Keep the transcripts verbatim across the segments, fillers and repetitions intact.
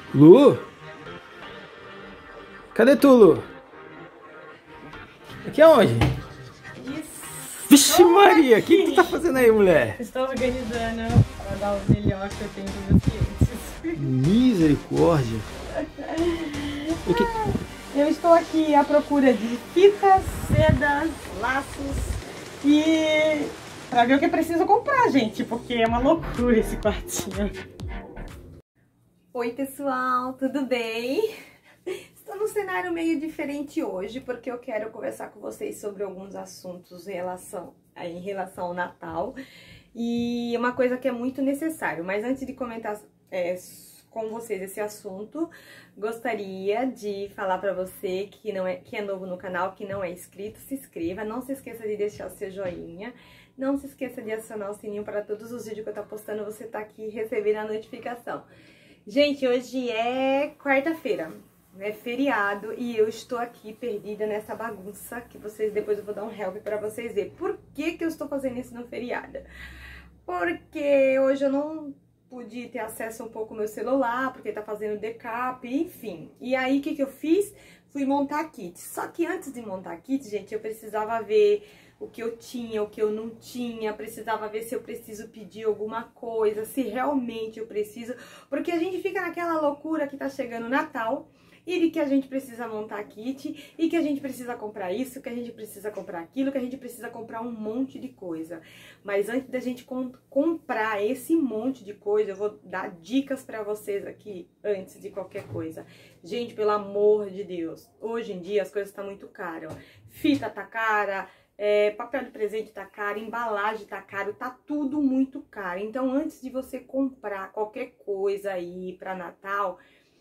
Lu? Cadê tu, Lu? Aqui aonde? Vixe Maria, o que, que tu tá fazendo aí, mulher? Estou organizando para dar o melhor que eu tenho para os meus clientes. Misericórdia. O que... Eu estou aqui à procura de fitas, sedas, laços e para ver o que eu preciso comprar, gente, porque é uma loucura esse quartinho. Oi pessoal, tudo bem? Estou num cenário meio diferente hoje, porque eu quero conversar com vocês sobre alguns assuntos em relação, em relação ao Natal. E uma coisa que é muito necessário, mas antes de comentar é, com vocês esse assunto, gostaria de falar para você que, não é, que é novo no canal, que não é inscrito, se inscreva, não se esqueça de deixar o seu joinha, não se esqueça de acionar o sininho para todos os vídeos que eu estou postando, você tá aqui recebendo a notificação. Gente, hoje é quarta-feira, é feriado e eu estou aqui perdida nessa bagunça que vocês, depois eu vou dar um help para vocês verem. Por que que eu estou fazendo isso no feriado? Porque hoje eu não pude ter acesso um pouco ao meu celular, porque tá fazendo backup, enfim. E aí, o que que eu fiz? Fui montar kit. Só que antes de montar kit, gente, eu precisava ver o que eu tinha, o que eu não tinha, precisava ver se eu preciso pedir alguma coisa, se realmente eu preciso, porque a gente fica naquela loucura que tá chegando o Natal, e de que a gente precisa montar kit, e que a gente precisa comprar isso, que a gente precisa comprar aquilo, que a gente precisa comprar um monte de coisa. Mas antes da gente com, comprar esse monte de coisa, eu vou dar dicas pra vocês aqui, antes de qualquer coisa. Gente, pelo amor de Deus, hoje em dia as coisas estão muito caras. Fita tá cara, é, papel de presente tá caro, embalagem tá caro, tá tudo muito caro. Então, antes de você comprar qualquer coisa aí pra Natal,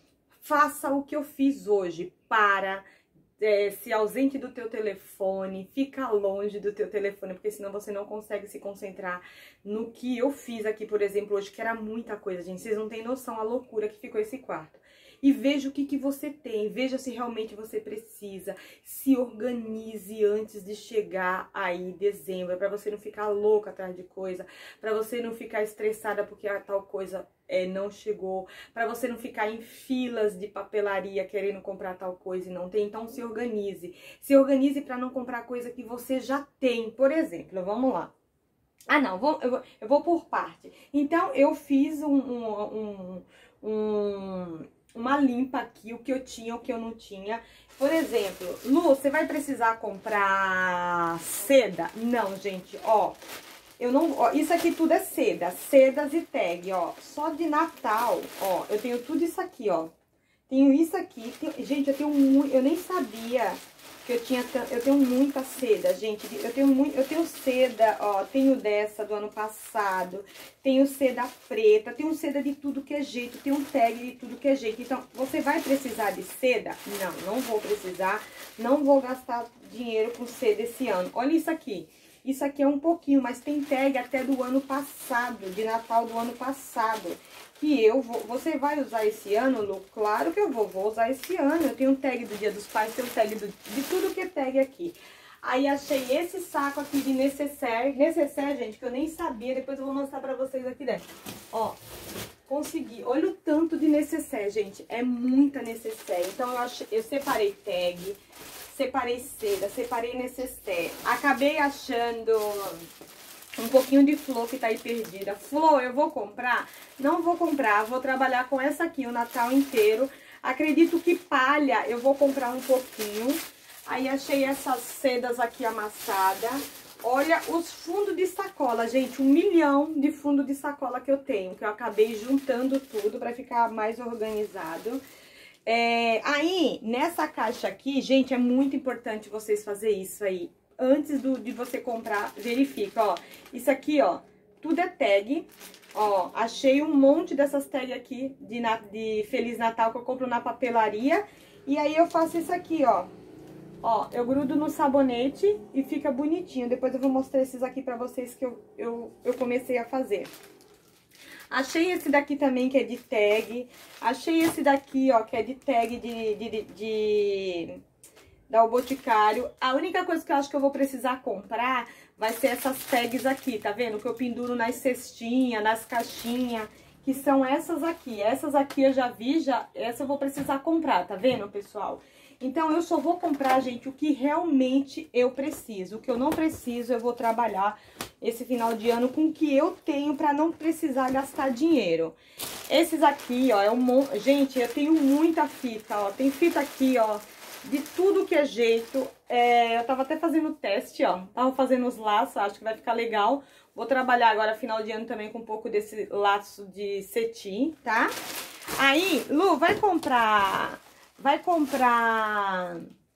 faça o que eu fiz hoje. Para, é, se ausente do teu telefone, fica longe do teu telefone, porque senão você não consegue se concentrar no que eu fiz aqui, por exemplo, hoje, que era muita coisa, gente. Vocês não têm noção a loucura que ficou esse quarto. E veja o que, que você tem, veja se realmente você precisa, se organize antes de chegar aí dezembro, para você não ficar louca atrás de coisa, para você não ficar estressada porque a tal coisa é, não chegou, para você não ficar em filas de papelaria querendo comprar tal coisa e não tem. Então se organize, se organize para não comprar coisa que você já tem. Por exemplo, vamos lá. Ah não, vou, eu, vou, eu vou por parte. Então eu fiz um... um, um, um uma limpa aqui, o que eu tinha, o que eu não tinha. Por exemplo, Lu, você vai precisar comprar seda? Não, gente, ó, eu não, ó, isso aqui tudo é seda, sedas e tag, ó, só de Natal, ó, eu tenho tudo isso aqui, ó, tenho isso aqui, tem, gente, eu tenho muito, eu nem sabia que eu tinha, eu tenho muita seda, gente, eu tenho muito, eu tenho seda, ó, tenho dessa do ano passado, tenho seda preta, tenho seda de tudo que é jeito, tenho tag de tudo que é jeito. Então, você vai precisar de seda? Não, não vou precisar, não vou gastar dinheiro com seda esse ano. Olha isso aqui, isso aqui é um pouquinho, mas tem tag até do ano passado, de Natal do ano passado. Que eu vou, você vai usar esse ano, Lu? Claro que eu vou, vou usar esse ano. Eu tenho um tag do Dia dos Pais, tenho um tag do, de tudo que é tag aqui. Aí achei esse saco aqui de necessaire, necessaire, gente, que eu nem sabia, depois eu vou mostrar pra vocês aqui dentro. Ó, consegui, olha o tanto de necessaire, gente, é muita necessaire. Então eu, achei, eu separei tag, separei seda, separei necessaire. Acabei achando um pouquinho de flor que tá aí perdida. Flor, eu vou comprar? Não vou comprar, vou trabalhar com essa aqui o Natal inteiro. Acredito que palha eu vou comprar um pouquinho. Aí achei essas sedas aqui amassadas. Olha os fundos de sacola, gente, um milhão de fundo de sacola que eu tenho, que eu acabei juntando tudo pra ficar mais organizado. É, aí, nessa caixa aqui, gente, é muito importante vocês fazerem isso aí. Antes do, de você comprar, verifica, ó. Isso aqui, ó, tudo é tag. Ó, achei um monte dessas tags aqui de, de Feliz Natal que eu compro na papelaria. E aí eu faço isso aqui, ó. Ó, eu grudo no sabonete e fica bonitinho. Depois eu vou mostrar esses aqui pra vocês que eu, eu, eu comecei a fazer. Achei esse daqui também que é de tag. Achei esse daqui, ó, que é de tag de... de, de, de da O Boticário. A única coisa que eu acho que eu vou precisar comprar vai ser essas tags aqui, tá vendo? Que eu penduro nas cestinhas, nas caixinhas, que que são essas aqui. Essas aqui eu já vi, já, essa eu vou precisar comprar, tá vendo, pessoal? Então, eu só vou comprar, gente, o que realmente eu preciso. O que eu não preciso, eu vou trabalhar esse final de ano com o que eu tenho pra não precisar gastar dinheiro. Esses aqui, ó, é um... Gente, eu tenho muita fita, ó. Tem fita aqui, ó, de tudo que é jeito. É, eu tava até fazendo teste, ó. Tava fazendo os laços, acho que vai ficar legal. Vou trabalhar agora, final de ano, também com um pouco desse laço de cetim, tá? Aí, Lu, vai comprar... Vai comprar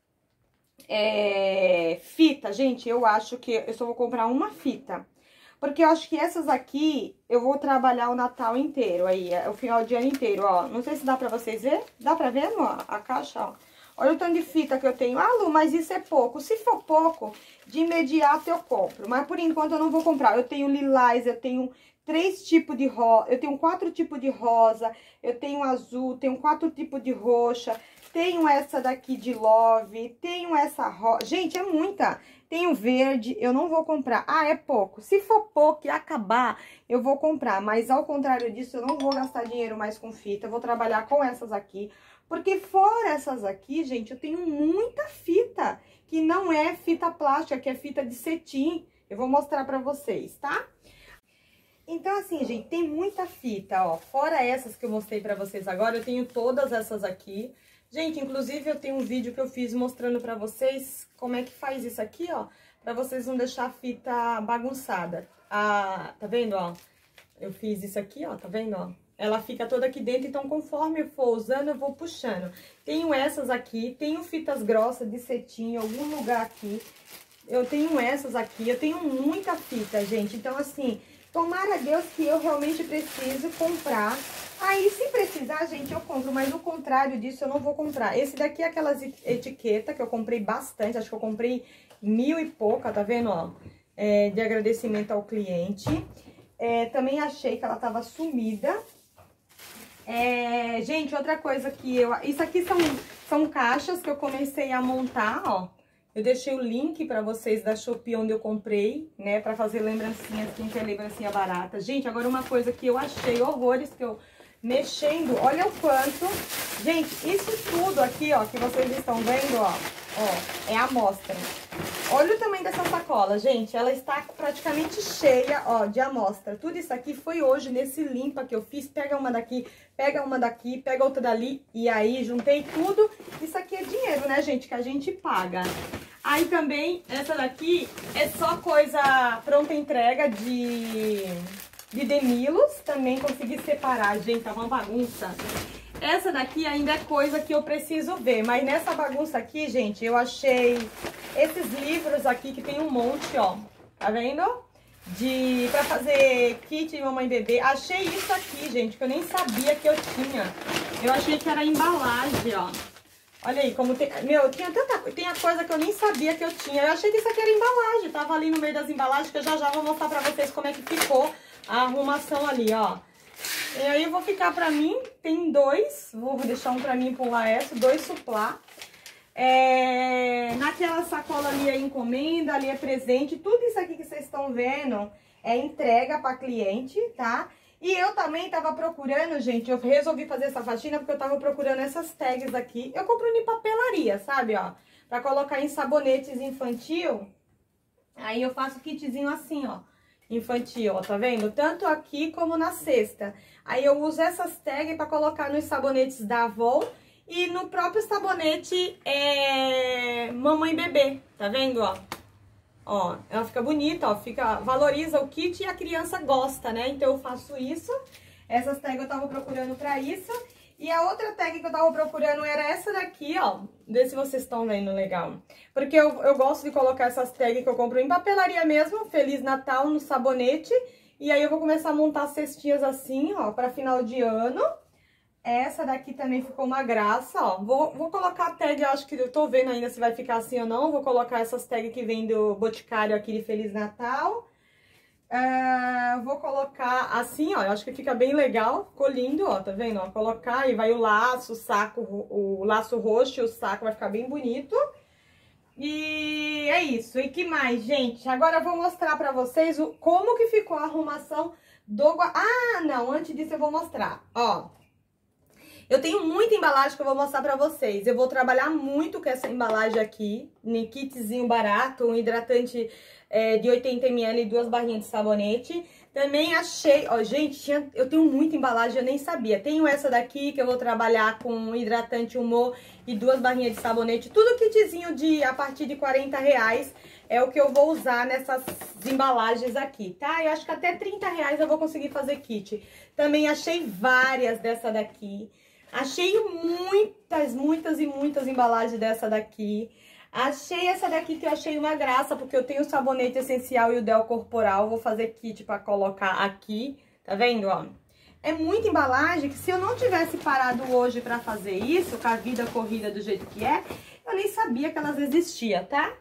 é, fita, gente, eu acho que eu só vou comprar uma fita. Porque eu acho que essas aqui eu vou trabalhar o Natal inteiro aí, o final de ano inteiro, ó. Não sei se dá pra vocês verem. Dá pra ver, ó, a caixa, ó. Olha o tanto de fita que eu tenho. Ah, Lu, mas isso é pouco. Se for pouco, de imediato eu compro. Mas por enquanto eu não vou comprar. Eu tenho lilás, eu tenho... Três tipos de rosa, eu tenho quatro tipos de rosa, eu tenho azul, tenho quatro tipos de roxa, tenho essa daqui de love, tenho essa rosa, gente, é muita. Tenho verde, eu não vou comprar. Ah, é pouco. Se for pouco e acabar, eu vou comprar. Mas ao contrário disso, eu não vou gastar dinheiro mais com fita, eu vou trabalhar com essas aqui. Porque fora essas aqui, gente, eu tenho muita fita, que não é fita plástica, que é fita de cetim. Eu vou mostrar pra vocês, tá? Então, assim, gente, tem muita fita, ó. Fora essas que eu mostrei pra vocês agora, eu tenho todas essas aqui. Gente, inclusive, eu tenho um vídeo que eu fiz mostrando pra vocês como é que faz isso aqui, ó. Pra vocês não deixar a fita bagunçada. Ah, tá vendo, ó? Eu fiz isso aqui, ó, tá vendo, ó? Ela fica toda aqui dentro, então conforme eu for usando, eu vou puxando. Tenho essas aqui, tenho fitas grossas de cetim em algum lugar aqui. Eu tenho essas aqui, eu tenho muita fita, gente. Então, assim... Tomara a Deus que eu realmente preciso comprar. Aí, se precisar, gente, eu compro. Mas, o contrário disso, eu não vou comprar. Esse daqui é aquelas etiquetas que eu comprei bastante. Acho que eu comprei mil e pouca, tá vendo, ó? É, de agradecimento ao cliente. É, também achei que ela tava sumida. É, gente, outra coisa que eu... Isso aqui são, são caixas que eu comecei a montar, ó. Eu deixei o link pra vocês da Shopee onde eu comprei, né? Pra fazer lembrancinhas, quem quer lembrancinha barata. Gente, agora uma coisa que eu achei horrores, que eu mexendo, olha o quanto... Gente, isso tudo aqui, ó, que vocês estão vendo, ó, ó, é a amostra. Olha o tamanho dessa sacola, gente, ela está praticamente cheia, ó, de amostra. Tudo isso aqui foi hoje, nesse limpa que eu fiz. Pega uma daqui, pega uma daqui, pega outra dali, e aí juntei tudo. Isso aqui é dinheiro, né, gente, que a gente paga. Aí também, essa daqui é só coisa pronta entrega de, de Demilos. Também consegui separar, gente, tá uma bagunça. Essa daqui ainda é coisa que eu preciso ver. Mas nessa bagunça aqui, gente, eu achei esses livros aqui que tem um monte, ó. Tá vendo? De, pra fazer kit de mamãe e bebê. Achei isso aqui, gente, que eu nem sabia que eu tinha. Eu achei que era embalagem, ó. Olha aí, como tem... Meu, tinha tanta tem a coisa que eu nem sabia que eu tinha. Eu achei que isso aqui era embalagem. Tava ali no meio das embalagens, que eu já já vou mostrar pra vocês como é que ficou a arrumação ali, ó. E aí eu vou ficar pra mim, tem dois. Vou deixar um pra mim e pro Laércio, dois suplá. É... Naquela sacola ali é encomenda, ali é presente. Tudo isso aqui que vocês estão vendo é entrega pra cliente, tá? E eu também tava procurando, gente, eu resolvi fazer essa faxina porque eu tava procurando essas tags aqui. Eu compro em papelaria, sabe, ó, pra colocar em sabonetes infantil. Aí eu faço kitzinho assim, ó, infantil, ó, tá vendo? Tanto aqui como na cesta. Aí eu uso essas tags pra colocar nos sabonetes da Avon e no próprio sabonete é... mamãe e bebê, tá vendo, ó? Ó, ela fica bonita, ó, fica, valoriza o kit e a criança gosta, né? Então eu faço isso. Essas tags eu tava procurando pra isso. E a outra tag que eu tava procurando era essa daqui, ó. Vê se vocês estão vendo legal. Porque eu, eu gosto de colocar essas tags que eu compro em papelaria mesmo. Feliz Natal no sabonete. E aí eu vou começar a montar cestinhas assim, ó, pra final de ano. Essa daqui também ficou uma graça, ó. Vou, vou colocar a tag, eu acho que eu tô vendo ainda se vai ficar assim ou não. Vou colocar essas tags que vem do Boticário aqui de Feliz Natal. Uh, vou colocar assim, ó. Eu acho que fica bem legal. Ficou lindo, ó. Tá vendo? Ó, colocar e vai o laço, o saco, o laço roxo e o saco vai ficar bem bonito. E é isso. E que mais, gente? Agora eu vou mostrar pra vocês o, como que ficou a arrumação do... Ah, não, antes disso eu vou mostrar, ó. Eu tenho muita embalagem que eu vou mostrar pra vocês. Eu vou trabalhar muito com essa embalagem aqui, um kitzinho barato, um hidratante é, de oitenta mililitros e duas barrinhas de sabonete. Também achei, ó, gente, tinha, eu tenho muita embalagem, eu nem sabia. Tenho essa daqui que eu vou trabalhar com um hidratante humor e duas barrinhas de sabonete. Tudo kitzinho de a partir de quarenta reais é o que eu vou usar nessas embalagens aqui, tá? Eu acho que até trinta reais eu vou conseguir fazer kit. Também achei várias dessa daqui. Achei muitas, muitas e muitas embalagens dessa daqui. Achei essa daqui que eu achei uma graça, porque eu tenho o sabonete essencial e o Del Corporal. Vou fazer kit pra colocar aqui, tá vendo, ó? É muita embalagem que se eu não tivesse parado hoje pra fazer isso, com a vida corrida do jeito que é, eu nem sabia que elas existiam, tá?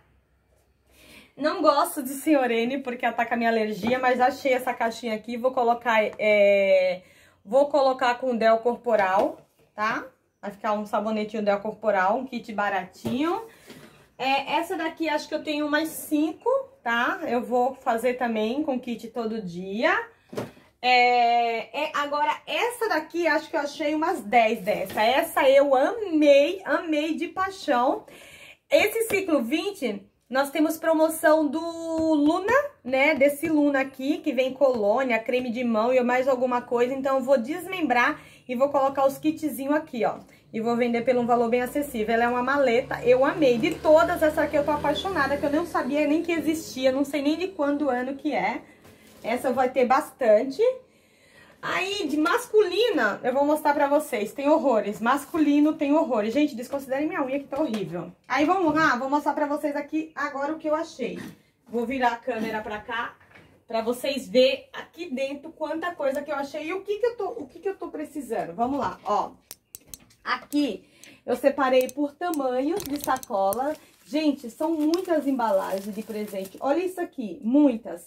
Não gosto de Senhorene porque ataca a minha alergia, mas achei essa caixinha aqui. Vou colocar, é... vou colocar com o Del Corporal, tá? Vai ficar um sabonetinho Del Corporal, um kit baratinho. É, essa daqui acho que eu tenho mais cinco, tá? Eu vou fazer também com kit todo dia. É, é, agora, essa daqui acho que eu achei umas dez dessa. Essa eu amei, amei de paixão. Esse ciclo vinte, nós temos promoção do Luna, né? Desse Luna aqui, que vem colônia, creme de mão e mais alguma coisa. Então, eu vou desmembrar e vou colocar os kitzinhos aqui, ó. E vou vender por um valor bem acessível. Ela é uma maleta, eu amei. De todas, essa aqui eu tô apaixonada, que eu não sabia nem que existia, não sei nem de quando ano que é. Essa vai ter bastante. Aí, de masculina, eu vou mostrar pra vocês. Tem horrores. Masculino tem horrores. Gente, desconsiderem minha unha que tá horrível. Aí, vamos lá. Vou mostrar pra vocês aqui agora o que eu achei. Vou virar a câmera pra cá, pra vocês verem aqui dentro quanta coisa que eu achei e o que que eu tô, o que que eu tô precisando. Vamos lá, ó. Aqui, eu separei por tamanhos de sacola. Gente, são muitas embalagens de presente. Olha isso aqui, muitas.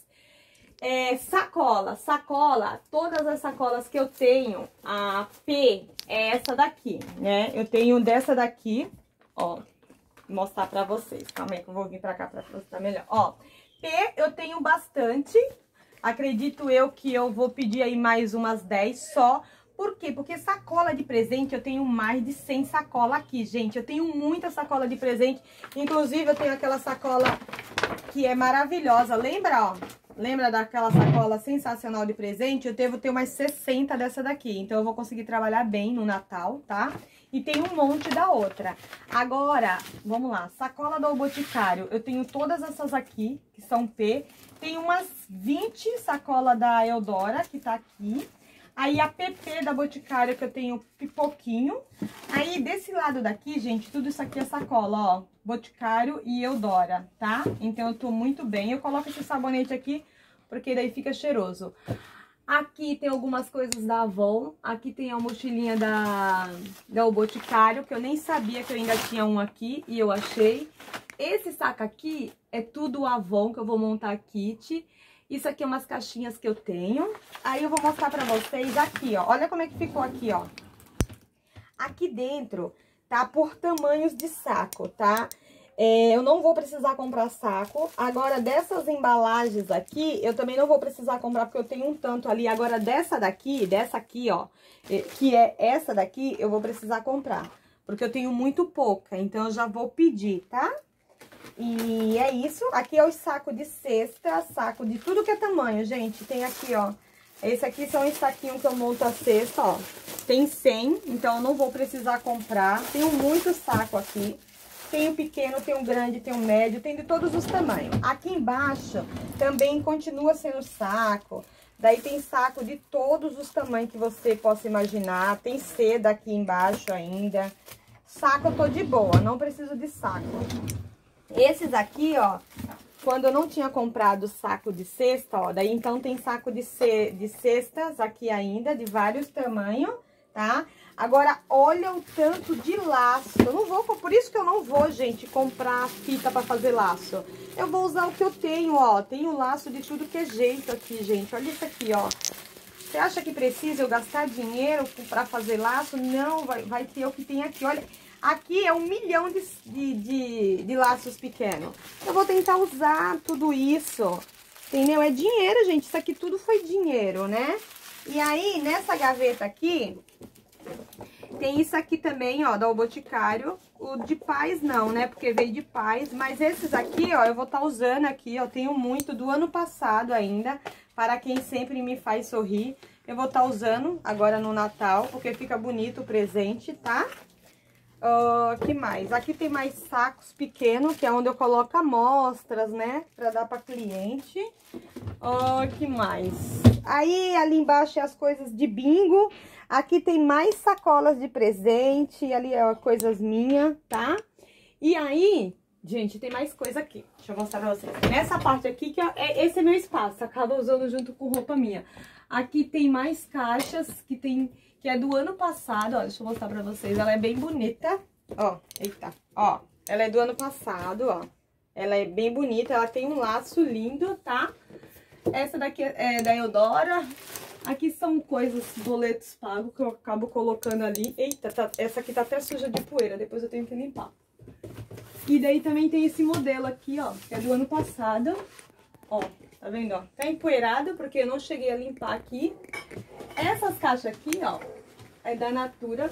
É, sacola, sacola, todas as sacolas que eu tenho, a P é essa daqui, né? Eu tenho dessa daqui, ó, vou mostrar pra vocês. Calma aí que eu vou vir pra cá pra mostrar melhor. Ó, P eu tenho bastante, acredito eu que eu vou pedir aí mais umas dez só. Por quê? Porque sacola de presente, eu tenho mais de cem sacolas aqui, gente. Eu tenho muita sacola de presente. Inclusive, eu tenho aquela sacola que é maravilhosa. Lembra, ó? Lembra daquela sacola sensacional de presente? Eu devo ter umas sessenta dessa daqui. Então, eu vou conseguir trabalhar bem no Natal, tá? E tem um monte da outra. Agora, vamos lá. Sacola do Boticário. Eu tenho todas essas aqui, que são P. Tem umas vinte sacolas da Eudora, que tá aqui. Aí, a P P da Boticário, que eu tenho pipoquinho. Aí, desse lado daqui, gente, tudo isso aqui é sacola, ó. Boticário e Eudora, tá? Então, eu tô muito bem. Eu coloco esse sabonete aqui, porque daí fica cheiroso. Aqui tem algumas coisas da Avon. Aqui tem a mochilinha da, da Boticário, que eu nem sabia que eu ainda tinha um aqui, e eu achei. Esse saco aqui é tudo Avon, que eu vou montar kit. Isso aqui é umas caixinhas que eu tenho. Aí eu vou mostrar pra vocês aqui, ó. Olha como é que ficou aqui, ó. Aqui dentro tá por tamanhos de saco, tá? É, eu não vou precisar comprar saco. Agora, dessas embalagens aqui, eu também não vou precisar comprar, porque eu tenho um tanto ali. Agora, dessa daqui, dessa aqui, ó, que é essa daqui, eu vou precisar comprar. Porque eu tenho muito pouca, então eu já vou pedir, tá? E é isso. Aqui é o saco de cesta, saco de tudo que é tamanho, gente. Tem aqui, ó. Esse aqui são os saquinhos que eu monto a cesta, ó. Tem cem, então eu não vou precisar comprar. Tenho muito saco aqui. Tem o pequeno, tem o grande, tem o médio, tem de todos os tamanhos. Aqui embaixo também continua sendo saco. Daí tem saco de todos os tamanhos que você possa imaginar. Tem seda aqui embaixo ainda. Saco eu tô de boa, não preciso de saco. Esses aqui, ó, quando eu não tinha comprado saco de cesta, ó, daí então tem saco de, ce... de cestas aqui ainda, de vários tamanhos, tá? Agora, olha o tanto de laço. Eu não vou, por isso que eu não vou, gente, comprar fita pra fazer laço. Eu vou usar o que eu tenho, ó. Tenho laço de tudo que é jeito aqui, gente. Olha isso aqui, ó. Você acha que precisa eu gastar dinheiro pra fazer laço? Não, vai, vai ter o que tem aqui. Olha, aqui é um milhão de, de, de, de laços pequenos. Eu vou tentar usar tudo isso. Entendeu? É dinheiro, gente. Isso aqui tudo foi dinheiro, né? E aí, nessa gaveta aqui, tem isso aqui também, ó, da O Boticário. O de Paz não, né? Porque veio de Paz. Mas esses aqui, ó, eu vou estar tá usando aqui, ó. Tenho muito do ano passado ainda. Para quem sempre me faz sorrir. Eu vou estar tá usando agora no Natal, porque fica bonito o presente, tá? Uh, que mais? Aqui tem mais sacos pequenos, que é onde eu coloco amostras, né? Pra dar pra cliente. Uh, que mais? Aí, ali embaixo é as coisas de bingo. Aqui tem mais sacolas de presente. Ali é coisas minhas, tá? E aí, gente, tem mais coisa aqui. Deixa eu mostrar pra vocês. Nessa parte aqui, que é, esse é meu espaço. Acaba usando junto com roupa minha. Aqui tem mais caixas que tem... que é do ano passado, ó, deixa eu mostrar pra vocês, ela é bem bonita, ó, eita, ó, ela é do ano passado, ó, ela é bem bonita, ela tem um laço lindo, tá? Essa daqui é da Eudora, aqui são coisas, boletos pagos que eu acabo colocando ali, eita, tá, essa aqui tá até suja de poeira, depois eu tenho que limpar. E daí também tem esse modelo aqui, ó, que é do ano passado, ó, tá vendo, ó, tá empoeirado porque eu não cheguei a limpar aqui. Essas caixas aqui, ó, é da Natura,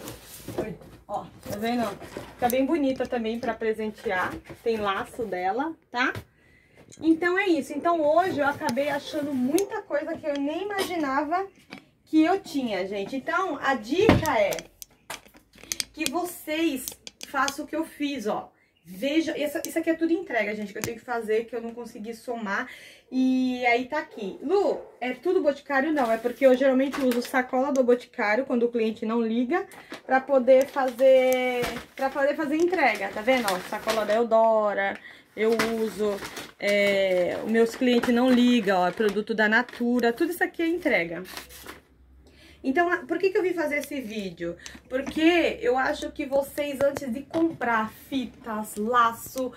ó, tá vendo? Fica bem bonita também pra presentear, tem laço dela, tá? Então é isso, então hoje eu acabei achando muita coisa que eu nem imaginava que eu tinha, gente. Então a dica é que vocês façam o que eu fiz, ó. Veja, essa, isso aqui é tudo entrega, gente, que eu tenho que fazer, que eu não consegui somar. E aí tá aqui. Lu, é tudo Boticário? Não, é porque eu geralmente uso sacola do Boticário, quando o cliente não liga, pra poder fazer, pra poder fazer entrega, tá vendo? Ó, sacola da Eudora, eu uso, é, os meus clientes não ligam, ó, é produto da Natura, tudo isso aqui é entrega. Então, por que que eu vim fazer esse vídeo? Porque eu acho que vocês, antes de comprar fitas, laço,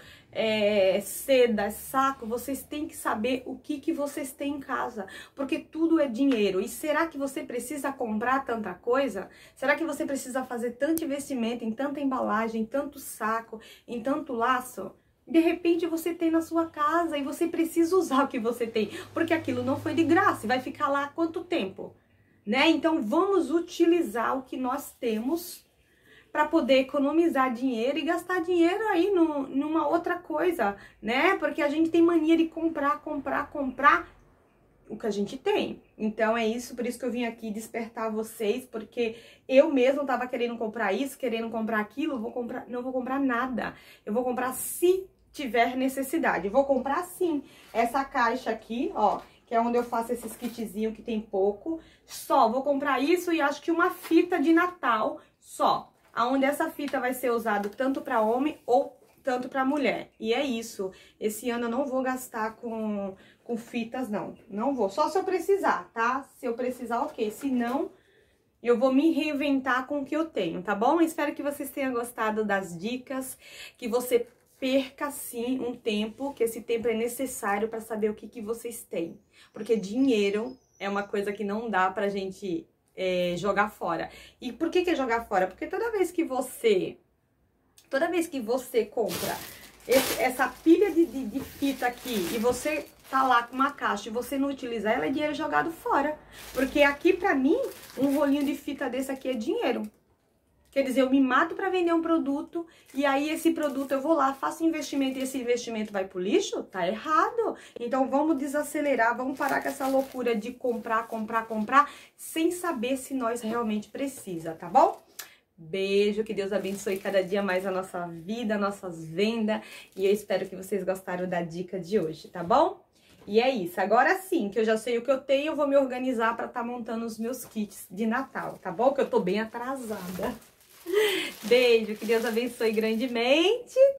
é, seda, saco, vocês têm que saber o que que vocês têm em casa. Porque tudo é dinheiro. E será que você precisa comprar tanta coisa? Será que você precisa fazer tanto investimento em tanta embalagem, em tanto saco, em tanto laço? De repente você tem na sua casa e você precisa usar o que você tem. Porque aquilo não foi de graça e vai ficar lá há quanto tempo? Né? Então, vamos utilizar o que nós temos para poder economizar dinheiro e gastar dinheiro aí no, numa outra coisa, né? Porque a gente tem mania de comprar, comprar, comprar o que a gente tem. Então, é isso, por isso que eu vim aqui despertar vocês, porque eu mesmo tava querendo comprar isso, querendo comprar aquilo, vou comprar, não vou comprar nada. Eu vou comprar se tiver necessidade. Eu vou comprar sim essa caixa aqui, ó, que é onde eu faço esses kitzinhos que tem pouco. Só vou comprar isso e acho que uma fita de Natal só. Aonde essa fita vai ser usada tanto para homem ou tanto para mulher. E é isso. Esse ano eu não vou gastar com, com fitas, não. Não vou. Só se eu precisar, tá? Se eu precisar, ok. Se não, eu vou me reinventar com o que eu tenho, tá bom? Espero que vocês tenham gostado das dicas, que você perca, sim, um tempo, que esse tempo é necessário para saber o que, que vocês têm. Porque dinheiro é uma coisa que não dá pra gente é, jogar fora. E por que que é jogar fora? Porque toda vez que você, toda vez que você compra esse, essa pilha de, de, de fita aqui e você tá lá com uma caixa e você não utiliza ela, é dinheiro jogado fora. Porque aqui, pra mim, um rolinho de fita desse aqui é dinheiro. Quer dizer, eu me mato para vender um produto e aí esse produto eu vou lá, faço investimento e esse investimento vai pro lixo? Tá errado. Então vamos desacelerar, vamos parar com essa loucura de comprar, comprar, comprar, sem saber se nós realmente precisa, tá bom? Beijo, que Deus abençoe cada dia mais a nossa vida, nossas vendas. E eu espero que vocês gostaram da dica de hoje, tá bom? E é isso, agora sim, que eu já sei o que eu tenho, eu vou me organizar para estar tá montando os meus kits de Natal, tá bom? Que eu tô bem atrasada. Beijo, que Deus abençoe grandemente.